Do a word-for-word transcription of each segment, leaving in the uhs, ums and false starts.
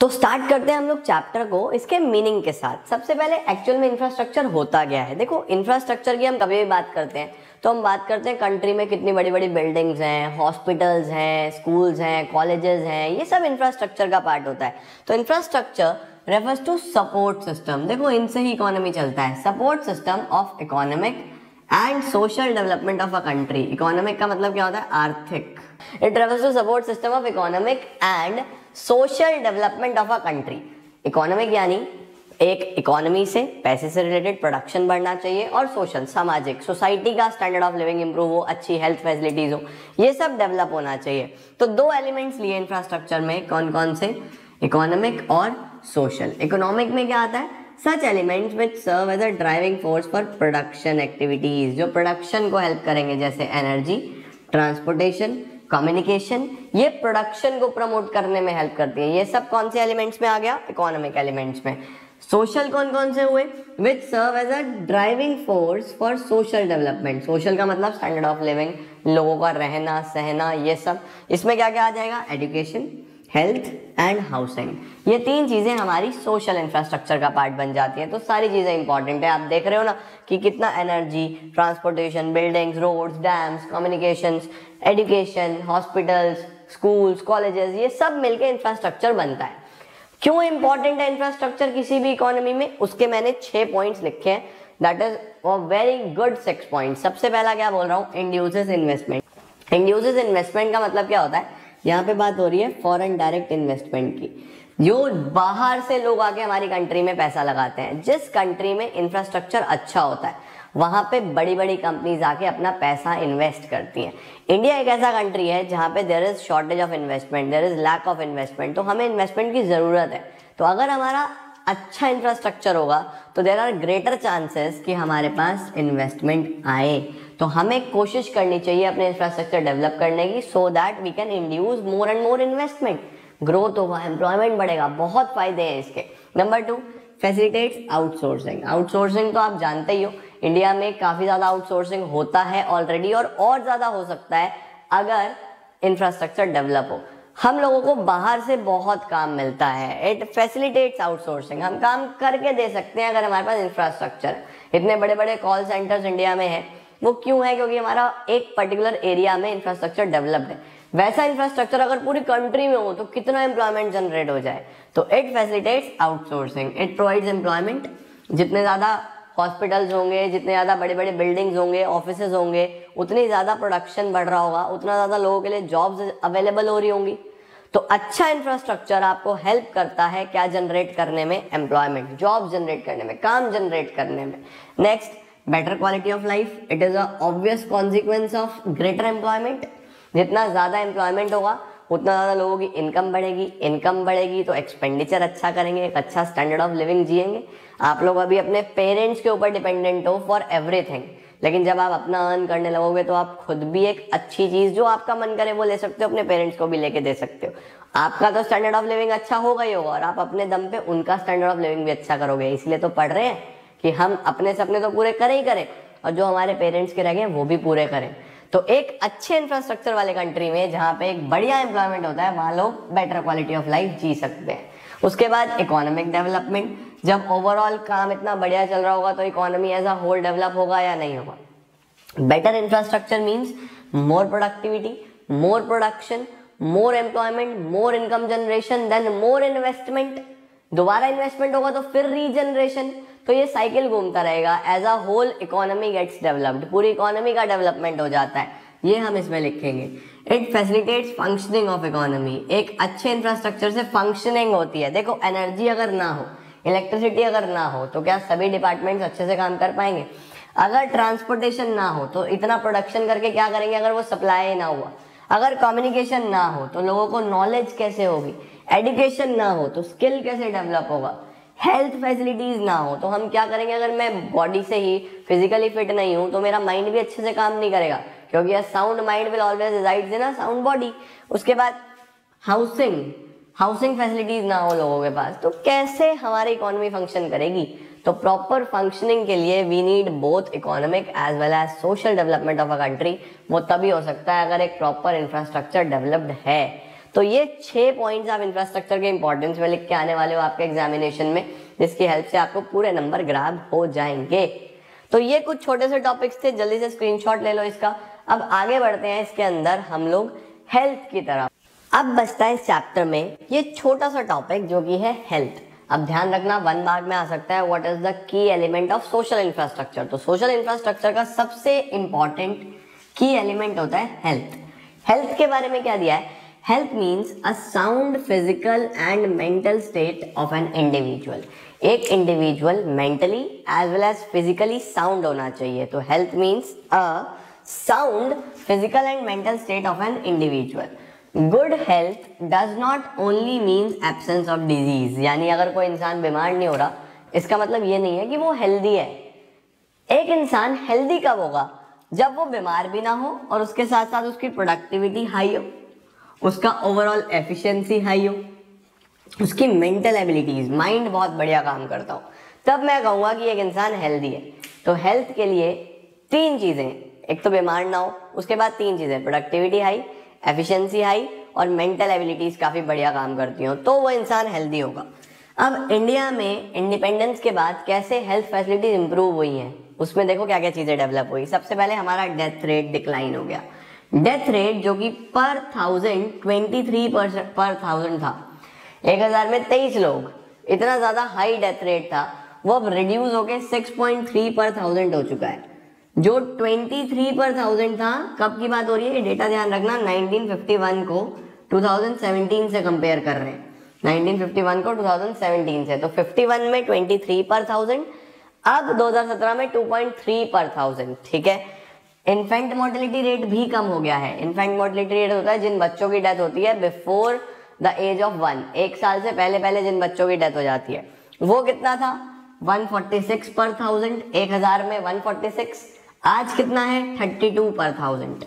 तो स्टार्ट करते हैं हम लोग चैप्टर को इसके मीनिंग के साथ। सबसे पहले एक्चुअल में इंफ्रास्ट्रक्चर होता क्या है। देखो, इंफ्रास्ट्रक्चर की हम कभी भी बात करते हैं तो हम बात करते हैं कंट्री में कितनी बड़ी बड़ी बिल्डिंग्स हैं, हॉस्पिटल्स हैं, स्कूल्स हैं, कॉलेजेस हैं, ये सब इंफ्रास्ट्रक्चर का पार्ट होता है। तो infrastructure refers to support system. देखो, इनसे ही इकोनॉमी चलता है। Support system of economic and social development of a country. Economic का मतलब क्या होता है? आर्थिक। It refers to support system of economic and social development of a country. Economic यानी एक इकोनॉमी से, पैसे से रिलेटेड प्रोडक्शन बढ़ना चाहिए, और सोशल, सामाजिक, सोसाइटी का स्टैंडर्ड ऑफ लिविंग इंप्रूव हो, अच्छी हेल्थ फैसिलिटीज हो, ये सब डेवलप होना चाहिए। तो दो एलिमेंट्स लिए इंफ्रास्ट्रक्चर में, कौन कौन से? इकोनॉमिक और सोशल। इकोनॉमिक में क्या आता है? Such elements which serve as a driving force for production activities, जो प्रोडक्शन को हेल्प करेंगे, जैसे एनर्जी, ट्रांसपोर्टेशन, कम्युनिकेशन, ये प्रोडक्शन को प्रमोट करने में हेल्प करती है। ये सब कौन से एलिमेंट्स में आ गया? इकोनॉमिक एलिमेंट्स में। सोशल कौन कौन से हुए? Which serve as a driving force for social development. Social का मतलब स्टैंडर्ड ऑफ लिविंग, लोगों का रहना सहना, ये सब। इसमें क्या क्या आ जाएगा? Education, health and housing. ये तीन चीजें हमारी सोशल इंफ्रास्ट्रक्चर का पार्ट बन जाती हैं। तो सारी चीजें इंपॉर्टेंट है। आप देख रहे हो ना कि कितना energy, transportation, buildings, roads, dams, communications, education, hospitals, schools, colleges, ये सब मिलकर इंफ्रास्ट्रक्चर बनता है। क्यों इंपॉर्टेंट है इंफ्रास्ट्रक्चर किसी भी इकोनॉमी में? उसके मैंने छह पॉइंट्स लिखे हैं। That is a very good six points. सबसे पहला क्या बोल रहा हूँ? Induces investment. इंड्यूसेस इन्वेस्टमेंट का मतलब क्या होता है? यहाँ पे बात हो रही है फॉरेन डायरेक्ट इन्वेस्टमेंट की, जो बाहर से लोग आके हमारी कंट्री में पैसा लगाते हैं। जिस कंट्री में इंफ्रास्ट्रक्चर अच्छा होता है वहां पे बड़ी बड़ी कंपनीज आके अपना पैसा इन्वेस्ट करती हैं। इंडिया एक ऐसा कंट्री है जहां पे there is shortage of investment, there is lack of investment. तो हमें इन्वेस्टमेंट की जरूरत है। तो अगर हमारा अच्छा इंफ्रास्ट्रक्चर होगा तो देयर आर ग्रेटर चांसेस कि हमारे पास इन्वेस्टमेंट आए। तो हमें कोशिश करनी चाहिए अपने इंफ्रास्ट्रक्चर डेवलप करने की, so that we can induce more and more investment. Growth होगा, एम्प्लॉयमेंट बढ़ेगा, बहुत फायदे हैं इसके। Number two, facilitates outsourcing. Outsourcing तो आप जानते ही हो, इंडिया में काफी ज्यादा आउटसोर्सिंग होता है ऑलरेडी, और और ज्यादा हो सकता है अगर इंफ्रास्ट्रक्चर डेवलप हो। हम लोगों को बाहर से बहुत काम मिलता है। It facilitates outsourcing. हम काम करके दे सकते हैं अगर हमारे पास इंफ्रास्ट्रक्चर। इतने बड़े बड़े कॉल सेंटर्स इंडिया में है, वो क्यों है? क्योंकि हमारा एक पर्टिकुलर एरिया में इंफ्रास्ट्रक्चर डेवलप्ड है। वैसा इंफ्रास्ट्रक्चर अगर पूरी कंट्री में हो तो कितना एम्प्लॉयमेंट जनरेट हो जाए। तो it facilitates outsourcing. It provides employment. जितने ज़्यादा हॉस्पिटल्स होंगे, जितने ज़्यादा बड़े बड़े बिल्डिंग्स होंगे, ऑफिसेज होंगे, उतनी ज़्यादा प्रोडक्शन बढ़ रहा होगा, उतना ज़्यादा लोगों के लिए जॉब्स अवेलेबल हो रही होंगी। तो अच्छा इंफ्रास्ट्रक्चर आपको हेल्प करता है क्या जनरेट करने में? एम्प्लॉयमेंट, जॉब जनरेट करने में, काम जनरेट करने में। Next, better quality of life. It is a obvious consequence of greater employment. जितना ज़्यादा एम्प्लॉयमेंट होगा उतना ज़्यादा लोगों की इनकम बढ़ेगी। इनकम बढ़ेगी तो एक्सपेंडिचर अच्छा करेंगे, एक अच्छा स्टैंडर्ड ऑफ लिविंग जिएंगे। आप लोग अभी अपने पेरेंट्स के ऊपर डिपेंडेंट हो फॉर एवरीथिंग, लेकिन जब आप अपना अर्न करने लगोगे तो आप खुद भी एक अच्छी चीज़ जो आपका मन करे वो ले सकते हो, अपने पेरेंट्स को भी लेके दे सकते हो। आपका तो स्टैंडर्ड ऑफ लिविंग अच्छा होगा ही होगा, और आप अपने दम पे उनका स्टैंडर्ड ऑफ लिविंग भी अच्छा करोगे। इसलिए तो पढ़ रहे हैं कि हम अपने सपने तो पूरे करें ही करें, और जो हमारे पेरेंट्स के रह गए वो भी पूरे करें। तो एक अच्छे इंफ्रास्ट्रक्चर वाले कंट्री में जहाँ पे एक बढ़िया एम्प्लॉयमेंट होता है, वहाँ लोग बेटर क्वालिटी ऑफ लाइफ जी सकते हैं। उसके बाद इकोनॉमिक डेवलपमेंट। जब ओवरऑल काम इतना बढ़िया चल रहा होगा तो economy as a whole develop होगा या नहीं होगा? Better infrastructure means more productivity, more production, more employment, more income generation, then more investment. दोबारा इन्वेस्टमेंट होगा तो फिर रीजनरेशन। तो ये साइकिल घूमता रहेगा। As a whole economy gets developed, पूरी इकोनॉमी का डेवलपमेंट हो जाता है। ये हम इसमें लिखेंगे। It facilitates functioning of economy. एक अच्छे इंफ्रास्ट्रक्चर से फंक्शनिंग होती है। देखो, एनर्जी अगर ना हो, इलेक्ट्रिसिटी अगर ना हो, तो क्या सभी डिपार्टमेंट्स अच्छे से काम कर पाएंगे? अगर ट्रांसपोर्टेशन ना हो तो इतना प्रोडक्शन करके क्या करेंगे अगर वो सप्लाई ना हुआ? अगर कम्युनिकेशन ना हो तो लोगों को नॉलेज कैसे होगी? एजुकेशन ना हो तो स्किल कैसे डेवलप होगा? हेल्थ फैसिलिटीज ना हो तो हम क्या करेंगे? अगर मैं बॉडी से ही फिजिकली फिट नहीं हूं तो मेरा माइंड भी अच्छे से काम नहीं करेगा, क्योंकि a sound mind will always resides in a sound body. उसके बाद हाउसिंग। हाउसिंग फैसिलिटीज ना हो लोगों के पास तो कैसे हमारी इकोनॉमी फंक्शन करेगी? तो प्रॉपर फंक्शनिंग के लिए we need both economic as well as social development of a country. वो तभी हो सकता है अगर एक प्रॉपर इंफ्रास्ट्रक्चर डेवलप्ड है। तो ये छह पॉइंट्स आप इंफ्रास्ट्रक्चर के इंपॉर्टेंस में लिख के आने वाले हो आपके एग्जामिनेशन में, जिसकी हेल्प से आपको पूरे नंबर ग्रैब हो जाएंगे। तो ये कुछ छोटे से टॉपिक्स थे, जल्दी से स्क्रीनशॉट ले लो इसका। अब आगे बढ़ते हैं इसके अंदर हम लोग हेल्थ की तरफ। अब बचता है इस चैप्टर में ये छोटा सा टॉपिक जो कि है हेल्थ। अब ध्यान रखना वन मार्क में आ सकता है, what is the key element of social infrastructure. तो सोशल इंफ्रास्ट्रक्चर का सबसे इंपॉर्टेंट की एलिमेंट होता है हेल्थ। हेल्थ के बारे में क्या दिया है? Health means a sound physical and mental state of an individual. एक individual mentally as well as physically sound होना चाहिए। तो health means a sound physical and mental state of an individual. Good health does not only means absence of disease, यानी अगर कोई इंसान बीमार नहीं हो रहा इसका मतलब ये नहीं है कि वो हेल्दी है। एक इंसान हेल्दी कब होगा? जब वो बीमार भी ना हो और उसके साथ साथ उसकी प्रोडक्टिविटी हाई हो, उसका ओवरऑल एफिशिएंसी हाई हो, उसकी मेंटल एबिलिटीज, माइंड बहुत बढ़िया काम करता हो, तब मैं कहूँगा कि एक इंसान हेल्दी है। तो हेल्थ के लिए तीन चीज़ें, एक तो बीमार ना हो, उसके बाद तीन चीज़ें प्रोडक्टिविटी हाई, एफिशिएंसी हाई और मेंटल एबिलिटीज काफ़ी बढ़िया काम करती हो, तो वो इंसान हेल्दी होगा। अब इंडिया में इंडिपेंडेंस के बाद कैसे हेल्थ फैसिलिटीज इंप्रूव हुई हैं, उसमें देखो क्या क्या चीज़ें डेवलप हुई। सबसे पहले हमारा डेथ रेट डिक्लाइन हो गया। डेथ रेट जो कि per thousand twenty three per thousand था, एक हजार में तेईस लोग, इतना ज़्यादा हाई डेथ रेट था, वो अब रिड्यूस होकर six point three per thousand हो चुका है। जो तेईस पर थाउजेंड था, कब की बात हो रही है? ये डेटा ध्यान रखना, नाइनटीन फिफ्टी वन को टू थाउजेंड सेवेंटीन से कंपेयर कर रहे हैं, नाइनटीन फिफ्टी वन को टू थाउजेंड सेवेंटीन से। तो इक्यावन में तेईस पर थाउजेंड, अब दो हज़ार सत्रह में two point three per thousand. ठीक है। इन्फेंट मोर्टेलिटी रेट भी कम हो गया है। इन्फेंट मोर्टेलिटी रेट होता है जिन बच्चों की डेथ होती है before the age of one, एक साल से पहले पहले जिन बच्चों की डेथ हो जाती है, वो कितना था? One forty six per thousand, एक हजार में वन फोर्टी सिक्स। आज कितना है? Thirty two per thousand.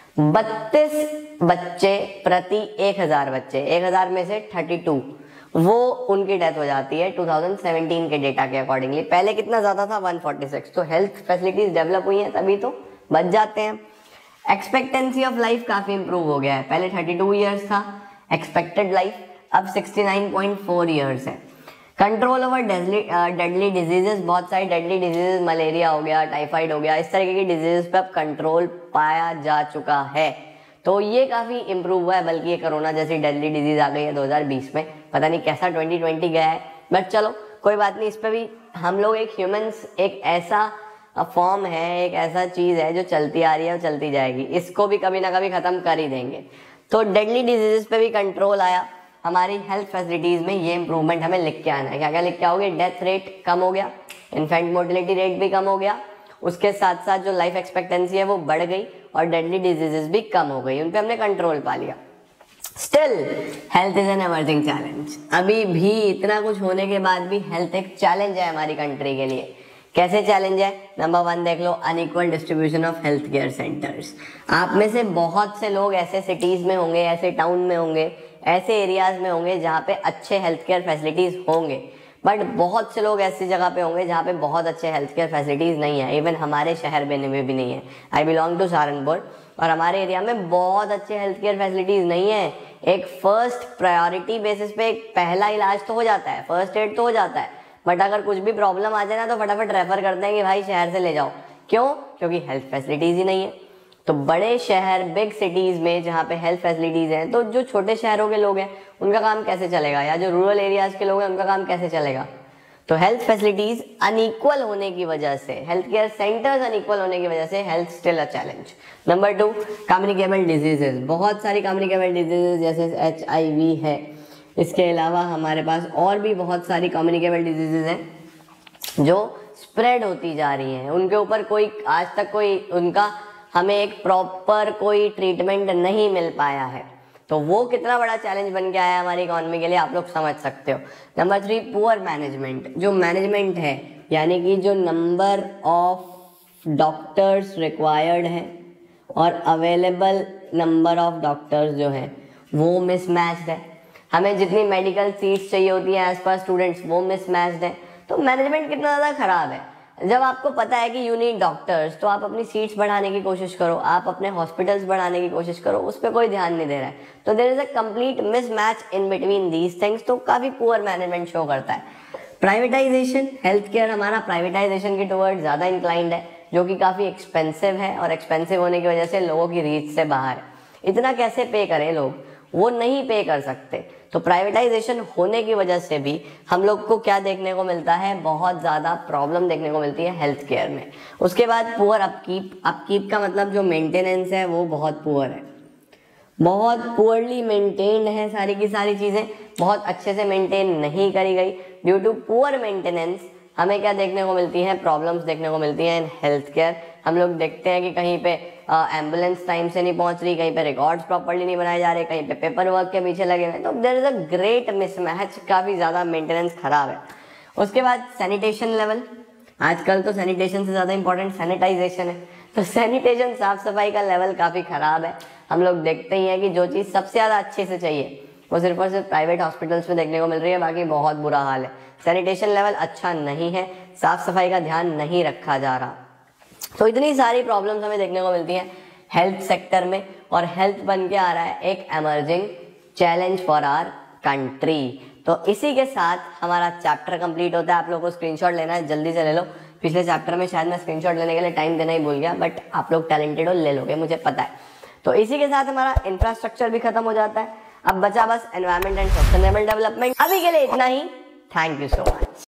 बत्तीस बच्चे प्रति एक हजार बच्चे, एक हजार में से थर्टी टू वो उनकी डेथ हो जाती है टू थाउजेंड सेवेंटीन के डेटा के अकॉर्डिंगली। पहले कितना ज्यादा था? One forty six. तो हेल्थ फैसिलिटीज डेवलप हुई हैं तभी तो बच जाते हैं। एक्सपेक्टेंसी ऑफ लाइफ काफी इंप्रूव हो गया है। पहले थर्टी टू इयर्स था एक्सपेक्टेड लाइफ, अब sixty nine point four years है। कंट्रोल ओवर डेडली डिजीजेस, बहुत सारी डेडली डिजीजेस, मलेरिया हो गया, टाइफाइड हो गया, इस तरीके की डिजीजेस पे अब कंट्रोल पाया जा चुका है। तो ये काफ़ी इंप्रूव हुआ है। बल्कि ये कोरोना जैसी डेडली डिजीज आ गई है दो हज़ार बीस में, पता नहीं कैसा ट्वेंटी ट्वेंटी गया है, बट चलो कोई बात नहीं। इस पर भी हम लोग एक ह्यूमंस एक ऐसा फॉर्म है, एक ऐसा चीज़ है जो चलती आ रही है और चलती जाएगी, इसको भी कभी ना कभी ख़त्म कर ही देंगे। तो डेडली डिजीजेस पे भी कंट्रोल आया। हमारी हेल्थ फैसिलिटीज़ में ये इंप्रूवमेंट हमें लिख के आना है। क्या क्या लिख के आओगे? डेथ रेट कम हो गया, इन्फेंट मोर्टेलिटी रेट भी कम हो गया, उसके साथ साथ जो लाइफ एक्सपेक्टेंसी है वो बढ़ गई और डेडली डिजीजेस भी कम हो गई, उन पे हमने कंट्रोल पा लिया। Still health is an emerging challenge. अभी भी इतना कुछ होने के बाद भी हेल्थ एक चैलेंज है हमारी कंट्री के लिए। कैसे चैलेंज है? नंबर वन देख लो, unequal distribution of health care centres. आप में से बहुत से लोग ऐसे सिटीज में होंगे, ऐसे टाउन में होंगे, ऐसे एरियाज में होंगे जहाँ पे अच्छे हेल्थ केयर फैसिलिटीज होंगे, बट बहुत से लोग ऐसी जगह पे होंगे जहाँ पे बहुत अच्छे हेल्थ केयर फैसिलिटीज नहीं है। इवन हमारे शहर में भी नहीं है। आई बिलोंग टू सहारनपुर और हमारे एरिया में बहुत अच्छे हेल्थ केयर फैसिलिटीज नहीं है। एक फर्स्ट प्रायोरिटी बेसिस पे एक पहला इलाज तो हो जाता है, फर्स्ट एड तो हो जाता है, बट अगर कुछ भी प्रॉब्लम आ जाए ना तो फटाफट रेफर करते हैं कि भाई शहर से ले जाओ। क्यों? क्योंकि हेल्थ फैसिलिटीज ही नहीं है। तो बड़े शहर, बिग सिटीज में जहाँ पे हेल्थ फैसिलिटीज हैं, तो जो छोटे शहरों के लोग हैं उनका काम कैसे चलेगा, या जो रूरल एरियाज के लोग हैं उनका काम कैसे चलेगा? तो हेल्थ फैसिलिटीज अनइक्वल होने की वजह से, हेल्थ केयर सेंटर्स अनइक्वल होने की वजह से health still a challenge. Number two, communicable diseases. बहुत सारी कम्युनिकेबल डिजीजेज जैसे एच आई वी है, इसके अलावा हमारे पास और भी बहुत सारी कम्युनिकेबल डिजीजेज हैं जो स्प्रेड होती जा रही हैं। उनके ऊपर कोई आज तक कोई उनका हमें एक प्रॉपर कोई ट्रीटमेंट नहीं मिल पाया है। तो वो कितना बड़ा चैलेंज बन के आया हमारी इकोनॉमी के लिए, आप लोग समझ सकते हो। Number three, poor management. जो मैनेजमेंट है, यानी कि जो नंबर ऑफ डॉक्टर्स रिक्वायर्ड है और अवेलेबल नंबर ऑफ डॉक्टर्स जो हैं वो मिसमैच्ड है। हमें जितनी मेडिकल सीट्स चाहिए होती हैं एज पर स्टूडेंट्स वो मिसमैच्ड है। तो मैनेजमेंट कितना ज़्यादा खराब है। जब आपको पता है कि यू नीड डॉक्टर्स, तो आप अपनी सीट्स बढ़ाने की कोशिश करो, आप अपने हॉस्पिटल्स बढ़ाने की कोशिश करो, उस पर कोई ध्यान नहीं दे रहा है। तो there is a complete mismatch in between these things, तो काफी पुअर मैनेजमेंट शो करता है। प्राइवेटाइजेशन, हेल्थ केयर हमारा प्राइवेटाइजेशन की टुवर्ड ज्यादा इंक्लाइंड है, जो कि काफी एक्सपेंसिव है, और एक्सपेंसिव होने की वजह से लोगों की रीच से बाहर है। इतना कैसे पे करें लोग, वो नहीं पे कर सकते। तो प्राइवेटाइजेशन होने की वजह से भी हम लोग को क्या देखने को मिलता है, बहुत ज़्यादा प्रॉब्लम देखने को मिलती है हेल्थ केयर में। उसके बाद पुअर अपकीप, अपकीप का मतलब जो मेंटेनेंस है वो बहुत पुअर है, बहुत पुअरली मेंटेन्ड है, सारी की सारी चीज़ें बहुत अच्छे से मेंटेन नहीं करी गई। ड्यू टू पुअर मेंटेनेंस हमें क्या देखने को मिलती है, प्रॉब्लम्स देखने को मिलती हैं इन हेल्थ केयर। हम लोग देखते हैं कि कहीं पे एम्बुलेंस टाइम से नहीं पहुंच रही, कहीं पे रिकॉर्ड्स प्रॉपर्ली नहीं बनाए जा रहे, कहीं पे पेपर वर्क के पीछे लगे हुए, तो there is a great mismatch, काफ़ी ज़्यादा मेंटेनेंस खराब है। उसके बाद सैनिटेशन लेवल, आजकल तो सैनिटेशन से ज़्यादा इंपॉर्टेंट सैनिटाइजेशन है, तो सैनिटेशन साफ सफाई का लेवल काफ़ी ख़राब है। हम लोग देखते ही हैं कि जो चीज़ सबसे ज़्यादा अच्छे से चाहिए वो सिर्फ और सिर्फ प्राइवेट हॉस्पिटल्स में देखने को मिल रही है, बाकी बहुत बुरा हाल है। सैनिटेशन लेवल अच्छा नहीं है, साफ सफाई का ध्यान नहीं रखा जा रहा। तो इतनी सारी प्रॉब्लम्स हमें देखने को मिलती हैं हेल्थ सेक्टर में, और हेल्थ बन के आ रहा है एक emerging challenge for our country. तो इसी के साथ हमारा चैप्टर कंप्लीट होता है। आप लोगों को स्क्रीनशॉट लेना है, जल्दी से ले लो। पिछले चैप्टर में शायद मैं स्क्रीनशॉट लेने के लिए टाइम देना ही भूल गया, बट आप लोग टैलेंटेड हो, ले लोगे, मुझे पता है। तो इसी के साथ हमारा इंफ्रास्ट्रक्चर भी खत्म हो जाता है। अब बचा बस एनवायरमेंट एंड सस्टेनेबल डेवलपमेंट। अभी के लिए इतना ही। Thank you so much.